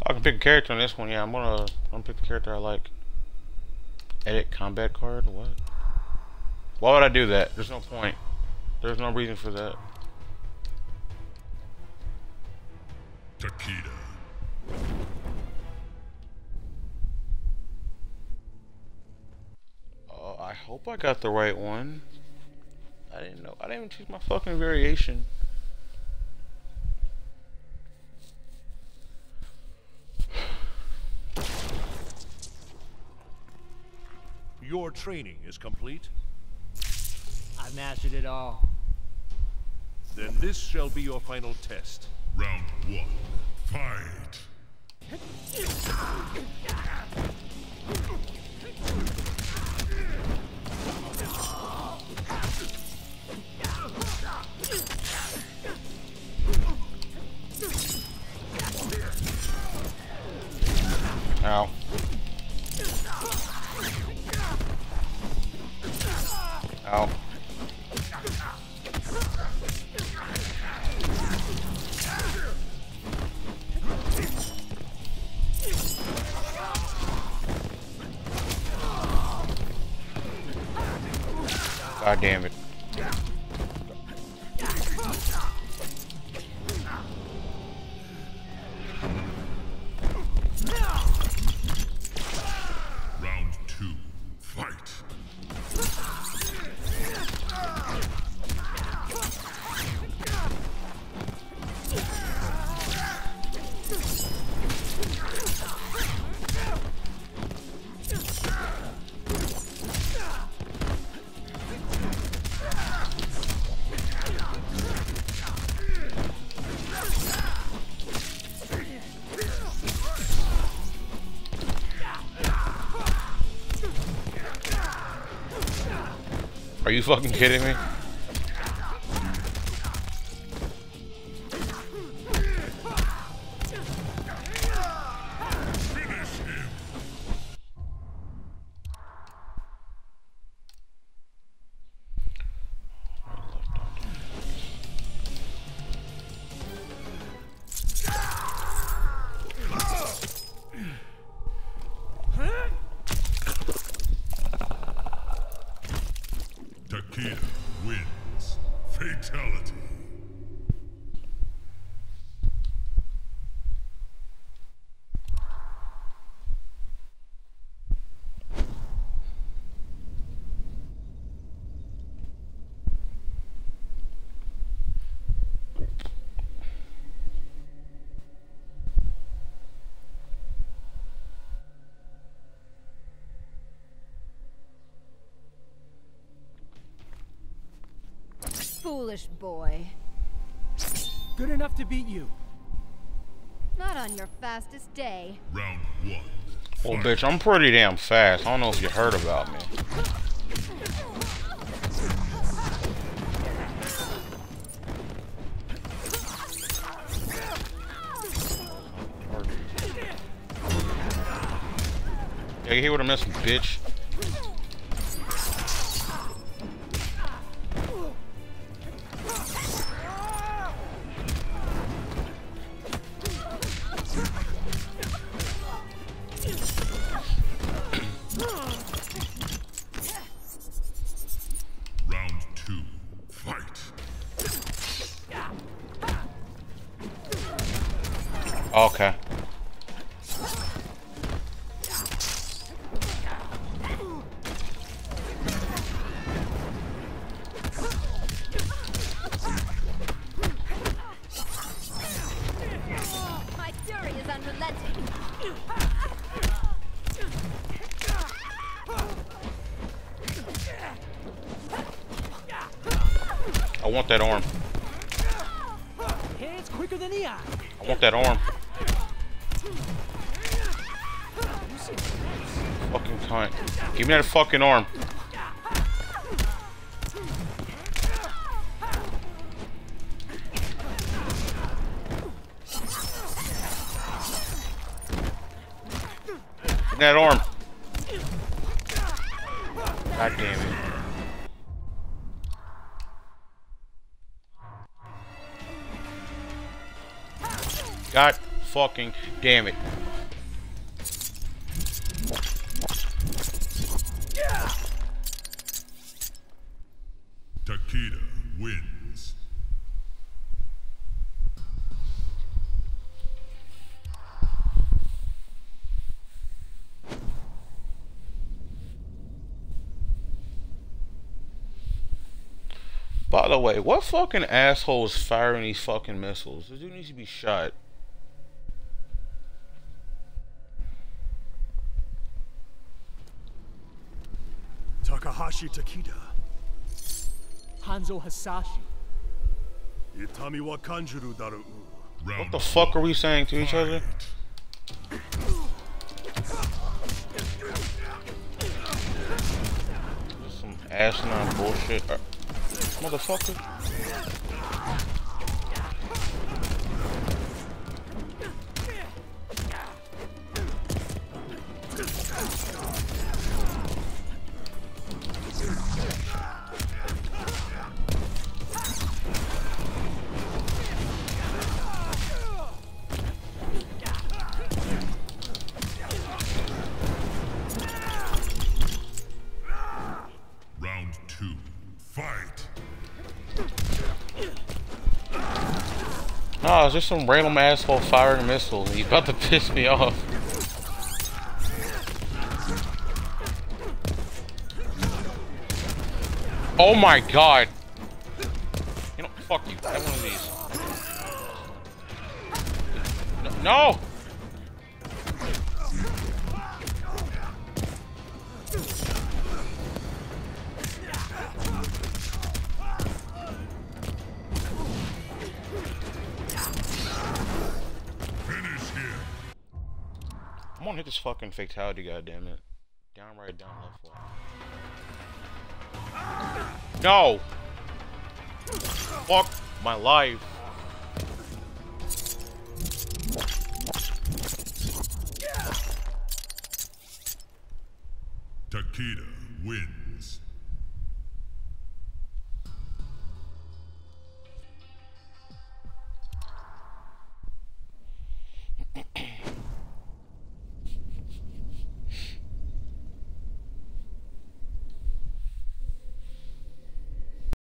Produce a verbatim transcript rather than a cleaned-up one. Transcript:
I can pick a character on this one. Yeah, I'm gonna. I'm gonna pick the character I like. Edit combat card. What? Why would I do that? There's no point. There's no reason for that. Takeda. Uh, I hope I got the right one. I didn't know. I didn't even choose my fucking variation. Your training is complete. I've mastered it all. Then this shall be your final test. Round one. Fight. Ow. Ow. God damn it. Round two. Fight. Are you fucking kidding me? Takeda wins. Fatality. Foolish boy. Good enough to beat you. Not on your fastest day. Round one. Well, Fight. bitch, I'm pretty damn fast. I don't know if you heard about me. Yeah, you hear what I'm missing, bitch? Round two. Fight. Okay. My fury is unrelenting. I want that arm. Hands quicker than the eye. I want that arm. Fucking cunt. Give me that fucking arm. Give me that arm. God damn it. God fucking damn it. Takeda wins. By the way, what fucking asshole is firing these fucking missiles? This dude needs to be shot. Takahashi Takeda. Hanzo Hasashi. Itami wa kanjuru daru. What the fuck are we saying to each other? Just some asinine bullshit. Uh, motherfucker. Oh, it's just some random asshole firing a missile. He's about to piss me off. Oh my god. You know, fuck you. Have one of these. No! I'm gonna hit this fucking fatality, goddammit. Down, right, down, left, left. No! Fuck my life. Takeda wins.